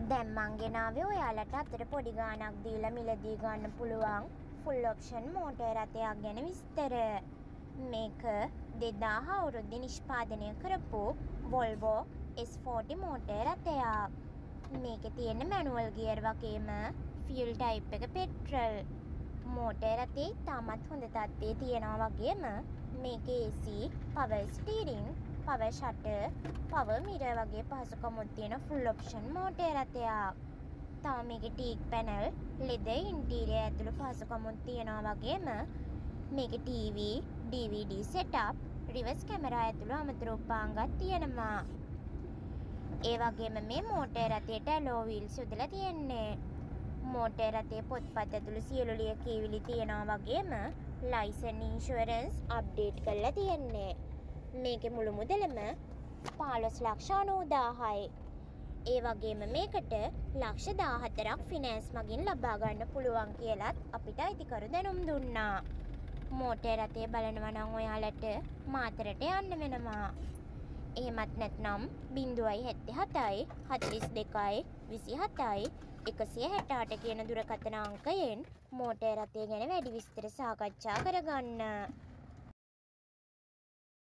දැන් මං ගෙනාවේ ඔයාලට අතට පොඩි ගාණක් දීලා මිලදී ගන්න පුළුවන් ෆුල් ඔප්ෂන් මෝටර් රථයක් ගැන විස්තර. මේක 2000 අවුරුද්දේ නිෂ්පාදනය කරපු Volvo S40 මෝටර් රථයක්. මේකේ තියෙන මැනුවල් ගියර් වගේම ෆියුල් ටයිප් එක පෙට්‍රල්. මෝටර් රථේ තාමත් හොඳ තත්ත්වයේ තියෙනවා වගේම මේකේ AC, power steering, power shutter, power mirror වගේ පහසුකමුත් තියෙන full option මෝටර් රථයක්. තව මේකේ teak panel, leather interior ඇතුළු පහසුකමුත් තියෙනවා වගේම මේකේ TV, DVD setup, reverse camera ඇතුළු අමතර උපාංගත් තියෙනවා. ඒ වගේම මේ මෝටර් රථයට alloy wheels යොදලා තියෙන්නේ. මෝටර් රථයේ පොත්පත් ඇතුළු සියලු ලියකියවිලි තියෙනවා වගේම ලයිසන් ඉන්ෂුරන්ස් අප්ඩේට් කරලා තියෙන්නේ. මේකේ මුළු මුදලම 15,90,000යි. ඒ වගේම මේකට ලක්ෂ 14ක් ෆිනෑන්ස් මගින් ලබා ගන්න පුළුවන් කියලත් අපිට අයිතිකරු දැනුම් දුන්නා. මෝටර් රථය බලනවා නම් ඔයාලට මාතරට යන්න වෙනවා. එහෙමත් නැත්නම් 077යි 42යි 27යි 168 කියන දුරකථන අංකයෙන් මෝටර් රථය ගැන වැඩි විස්තර සාකච්ඡා කරගන්න.